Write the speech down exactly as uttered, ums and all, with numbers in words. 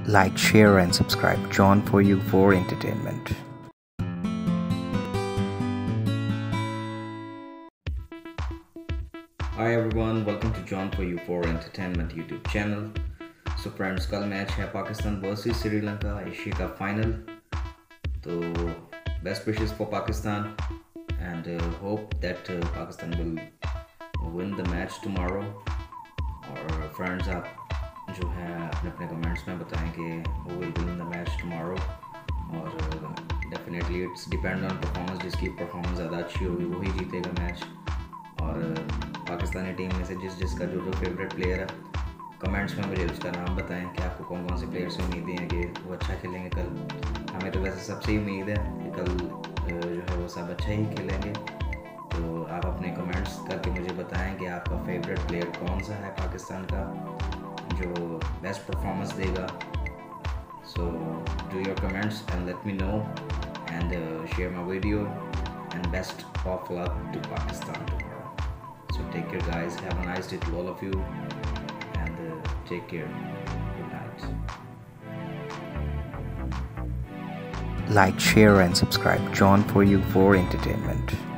Like, share and subscribe John For You for entertainment. Hi everyone, welcome to John For You for entertainment YouTube channel. So friends, कल match है Pakistan versus Sri Lanka Asia का final. तो best wishes for Pakistan and uh, hope that uh, Pakistan will win the match tomorrow. और friends, आप जो है अपने अपने कमेंट्स में बताएं कि who will win the match tomorrow. और definitely it's depend on performance. जिसकी परफॉर्मेंस ज़्यादा अच्छी होगी वही जीतेगा मैच. और पाकिस्तानी टीम में से जिस जिसका जो जो फेवरेट प्लेयर है कमेंट्स में मुझे उसका नाम बताएं कि आपको कौन कौन से प्लेयर से उम्मीदें हैं कि वो अच्छा खेलेंगे कल. हमें तो वैसे सबसे ही उम्मीद है कि कल जो है वो सब अच्छा ही खेलेंगे. तो आप अपने कमेंट्स करके मुझे बताएं कि आपका फेवरेट प्लेयर कौन सा है पाकिस्तान का जो बेस्ट परफॉर्मेंस देगा. So do your comments and let me know and share my video and best of luck to Pakistan tomorrow. So take care guys, have a nice day to all of you and uh, take care. Good night. Like, share and subscribe John For You for entertainment.